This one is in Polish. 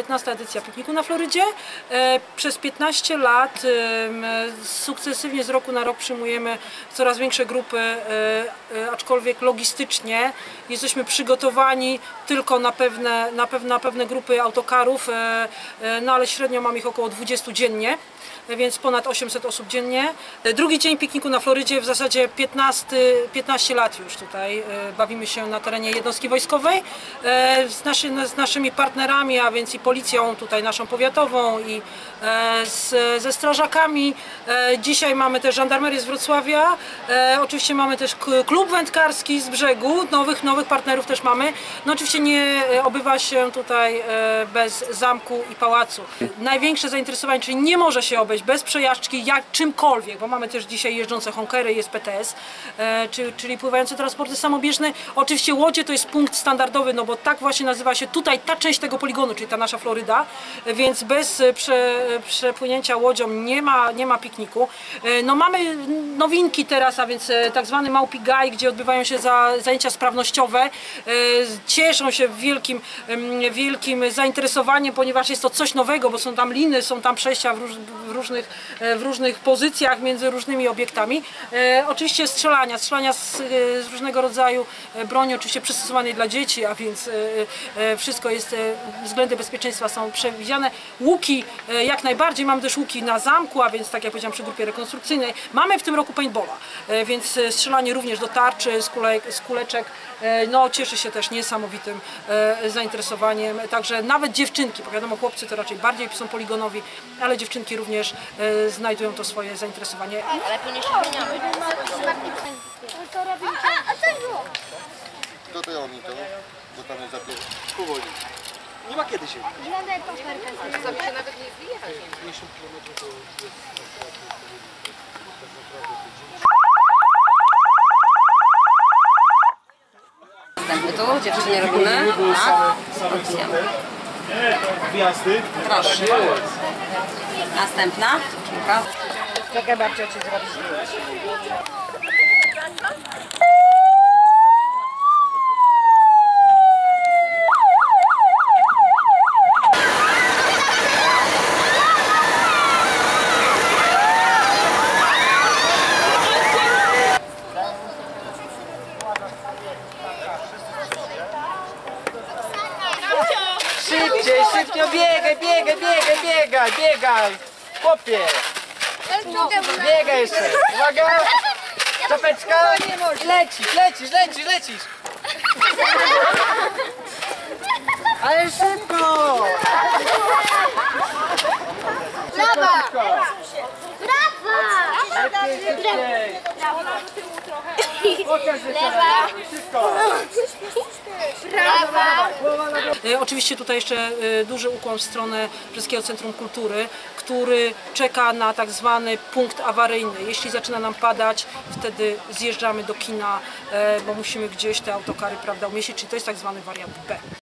15. edycja pikniku na Florydzie. Przez 15 lat sukcesywnie z roku na rok przyjmujemy coraz większe grupy, aczkolwiek logistycznie jesteśmy przygotowani tylko na pewne grupy autokarów, no ale średnio mamy ich około 20 dziennie, więc ponad 800 osób dziennie. Drugi dzień pikniku na Florydzie, w zasadzie 15 lat już tutaj bawimy się na terenie jednostki wojskowej z naszymi partnerami, a więc i policją tutaj naszą powiatową i ze strażakami. Dzisiaj mamy też żandarmerię z Wrocławia, oczywiście mamy też klub wędkarski z Brzegu, nowych partnerów też mamy. No oczywiście nie obywa się tutaj bez zamku i pałacu. Największe zainteresowanie, czyli nie może się obejść bez przejażdżki czymkolwiek, bo mamy też dzisiaj jeżdżące honkery, jest PTS, czyli pływające transporty samobieżne. Oczywiście łodzie to jest punkt standardowy, no bo tak właśnie nazywa się tutaj ta część tego poligonu, czyli ta nasza Floryda, więc bez przepłynięcia łodzią nie ma pikniku. No mamy nowinki teraz, a więc tak zwany Małpi Gaj, gdzie odbywają się zajęcia sprawnościowe. Cieszą się wielkim zainteresowaniem, ponieważ jest to coś nowego, bo są tam liny, są tam przejścia w różnych pozycjach między różnymi obiektami. Oczywiście strzelania z różnego rodzaju broni, oczywiście przystosowanej dla dzieci, a więc wszystko jest, względy bezpieczeństwa są przewidziane. Łuki jak najbardziej, mamy też łuki na zamku, a więc tak jak powiedziałam przy grupie rekonstrukcyjnej. Mamy w tym roku paintballa, więc strzelanie również do tarczy, z kuleczek, no cieszy się też niesamowitym zainteresowaniem. Także nawet dziewczynki, bo wiadomo, chłopcy to raczej bardziej są poligonowi, ale dziewczynki również znajdują to swoje zainteresowanie. Ale później się zmieniamy. A co było? Kto to oni to? Bo tam jest zapięcie. Powoli. Nie ma kiedy się. Żadnej paperka. Sami się nawet nie zwijać. Następny tu, dziewczyny robimy. Tak. Odcinamy. Gwiazdy. Proszę. Następna. Dziewczynka. Czekaj babcia ci zrobi zdjęcie. Szybciej, biegaj! Chłopie! Biegaj jeszcze! Uwaga! Czapeczka! Lecisz! Ale szybko! Brawa! Lewa! Prawa! Oczywiście tutaj jeszcze duży ukłon w stronę Brzeskiego Centrum Kultury, który czeka na tak zwany punkt awaryjny. Jeśli zaczyna nam padać, wtedy zjeżdżamy do kina, bo musimy gdzieś te autokary, prawda, umieścić, czyli to jest tak zwany wariant B.